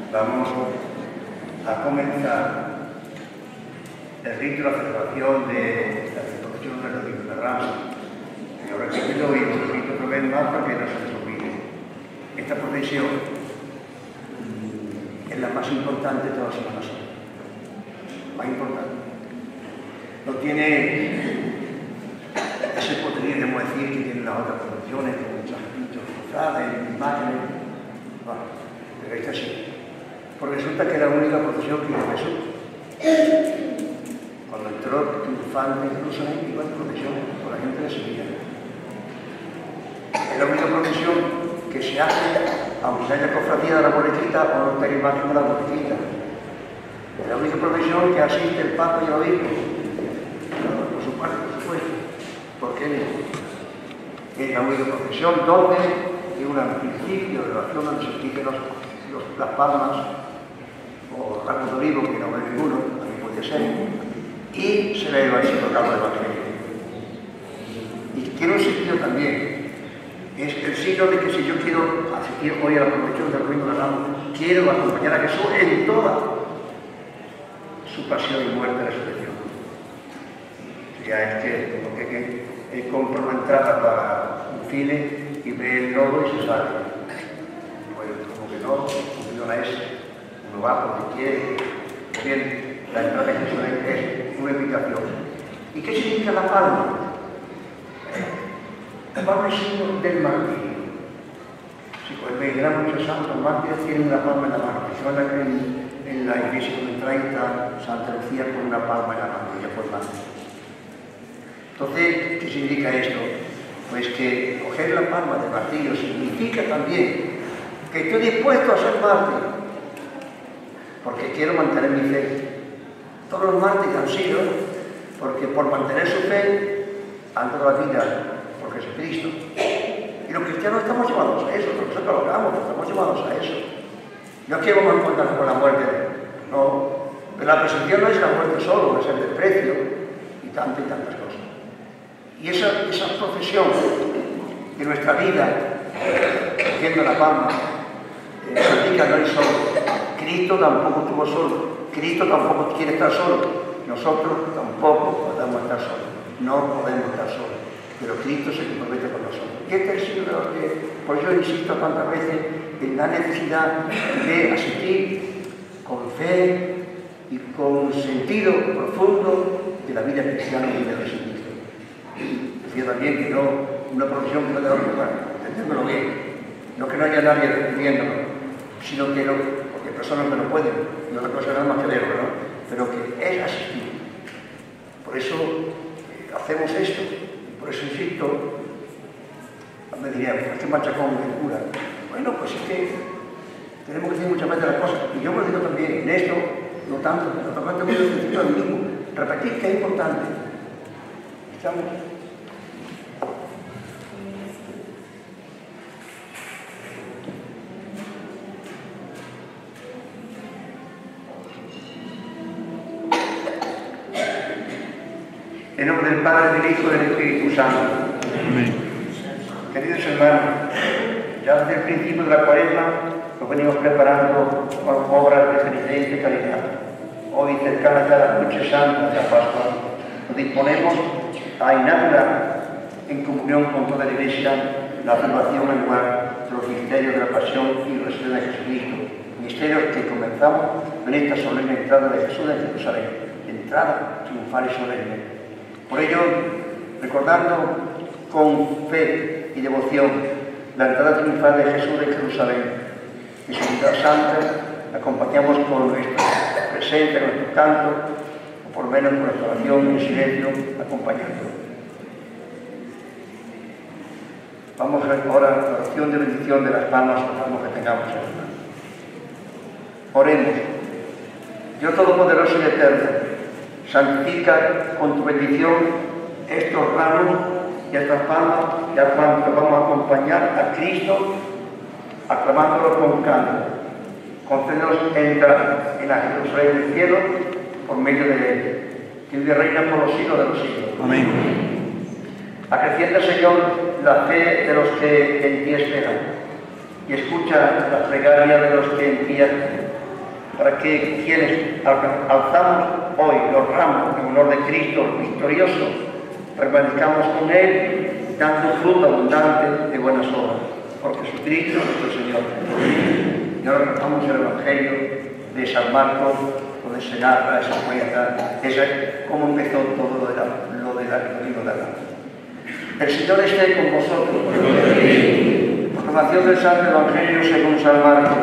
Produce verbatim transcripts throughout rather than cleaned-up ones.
vamos a comenzar el rito de la celebración de la celebración de la Virgen de Ramos. Y ahora que lo oímos, lo repito otra vez más para que no se les olvide. Esta procesión es la más importante de toda la Semana Santa. Más importante. No tiene ese poderío, debemos decir, que tienen las otras procesiones, con muchas cruzadas, imágenes. Bueno, pero esta sí. Porque resulta que es la única procesión que hizo Jesús. Cuando entró triunfante en Jerusalén, iba en procesión, por la gente le seguía. Es la única procesión que se hace, aunque haya cofradía de la bolequita o no tenga imagen de la bolequita. Es la única procesión que asiste el Papa y el Obispo. Por su parte, por supuesto. ¿Por qué no? Es la única procesión donde hay un principio de oración donde se expliquen los, los, las palmas o ramos de olivo, que no ve ninguno, también puede ser, y se le va a ir tocando el Evangelio. Y tiene un sentido también. Es el signo de que si yo quiero asistir hoy a la procesión del Domingo de Ramos, quiero acompañar a Jesús en toda su pasión y muerte y resurrección. Ya es que tengo que, que es comprar una entrada para un cine y ve el logo y se sale. Pues como que no, como que no es, uno va porque quiere. Bien, la entrada de Jesús es una invitación. ¿Y qué significa la palma? La palma es signo del martirio. Si pues me dirán muchos santos mártires tienen una palma en la mano. Se van a creer en, en la iglesia donde treinta Santa Lucía con una palma en la mano, ya fue mártir. Entonces, ¿qué significa esto? Pues que coger la palma de martillo significa también que estoy dispuesto a ser mártir, porque quiero mantener mi fe. Todos los mártires han sido, porque por mantener su fe han dado la vida por Jesucristo. Y los cristianos estamos llamados a eso, nosotros lo hagamos, estamos llamados a eso. No es que vamos a encontrarnos con la muerte, no. Pero la persecución no es la muerte solo, es el desprecio y tantas y tantas cosas. Y esa, esa profesión de nuestra vida, cogiendo la palma, eh, significa no es solo. Cristo tampoco estuvo solo. Cristo tampoco quiere estar solo. Nosotros tampoco podemos estar solos. No podemos estar solos. Pero Cristo se compromete con nosotros. Y este es el signo de lo que, por yo insisto tantas veces en la necesidad de asistir con fe y con sentido profundo de la vida cristiana y de Jesucristo. Decía también que no, una profesión que no debe ocupar, entendémoslo bien, no que no haya nadie viéndolo, sino que no, porque hay personas que no pueden, y otra cosa no es más que verlo, ¿no? Pero que es asistir. Por eso eh, hacemos esto, y por eso insisto, me dirían, este machacón de cura. Bueno, pues es que tenemos que decir muchas veces las cosas, y yo me lo digo también, en esto, no tanto, pero también tengo que decir lo mismo, repetir que es importante. Estamos. En nombre del Padre, del Hijo y del Espíritu Santo. Amén. Queridos hermanos, ya desde el principio de la Cuaresma nos venimos preparando con obras de penitencia y caridad. Hoy, cercana a la noche santa de la Pascua, nos disponemos a inaugurar, en comunión con toda la Iglesia, la salvación en lugar de los misterios de la pasión y resurrección de Jesucristo. Misterios que comenzamos en esta solemne entrada de Jesús en Jerusalén, entrada triunfal y solemne. Por ello, recordando con fe y devoción la entrada triunfal de Jesús en Jerusalén y su vida santa, acompañamos con nuestra presencia, nuestro canto, o por lo menos con nuestra oración en silencio, acompañando. Vamos ahora a la oración de bendición de las palmas o palmas que tengamos en las manos. Oremos. Dios Todopoderoso y Eterno, santifica con tu bendición estos ramos y estas palmas y a cuanto vamos a acompañar a Cristo, aclamándolo con canto. Concédenos entrar en la Jerusalén del cielo por medio de él, que vive y reina por los siglos de los siglos. Amén. Acrecienta, Señor, la fe de los que en ti esperan y escucha la plegaria de los que en ti para que quienes alzamos hoy los ramos en honor de Cristo victorioso, permanezcamos con Él, dando fruto abundante de buenas obras. Por Jesucristo nuestro Señor. Y ahora cantamos el Evangelio de San Marcos, donde se narra esa cuenta, esa, cómo empezó todo lo de la, lo de la, lo de la. El Señor esté con vosotros. Proclamación del Santo Evangelio según San Marcos.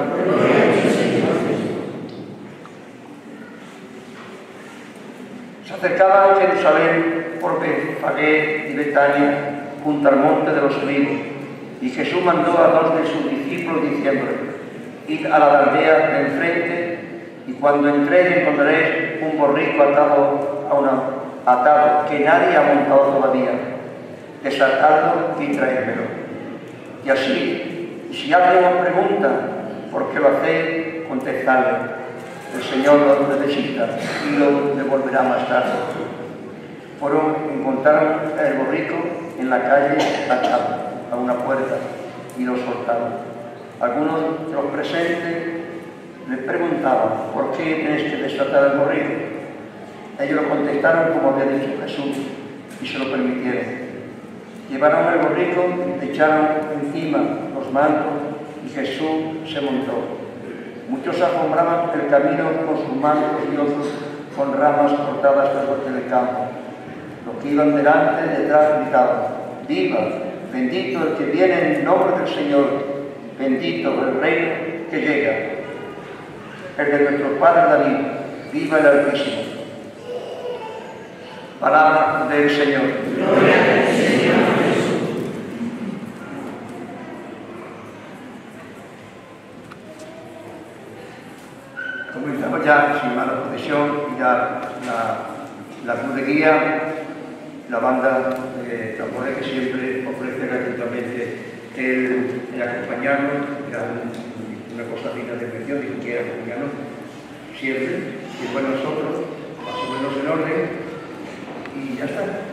Se acercaba a Jerusalén por Betfagé y Betania, junto al monte de los Olivos, y Jesús mandó a dos de sus discípulos diciéndole: id a la aldea de enfrente, y cuando entréis encontraréis un borrico atado a una atado que nadie ha montado todavía. Desatadlo y traédmelo. Y así, si alguien os pregunta por qué lo hacéis, contestadle: el Señor lo necesita y lo devolverá más tarde. Fueron, encontraron el borrico en la calle atado a una puerta y lo soltaron. Algunos de los presentes les preguntaban: ¿por qué tenéis que desatar el borrico? Ellos lo contestaron como había dicho Jesús y se lo permitieron. Llevaron el borrico, le echaron encima los mantos y Jesús se montó. Muchos asombraban el camino con sus mantos y otros con ramas cortadas del campo. Los que iban delante y detrás gritaban: ¡viva! Bendito el que viene en nombre del Señor, bendito el reino que llega, el de nuestro Padre David, viva el Altísimo. Palabra del Señor. Gloria al Señor Jesús. Comenzamos ya, sin más la procesión, ya la, la cruz de guía, la banda de tambores que siempre ofrece gratuitamente el, el acompañarnos, una cosa digna de mención, y que quiera acompañarnos siempre, y bueno, nosotros, más o menos en orden, y ya está.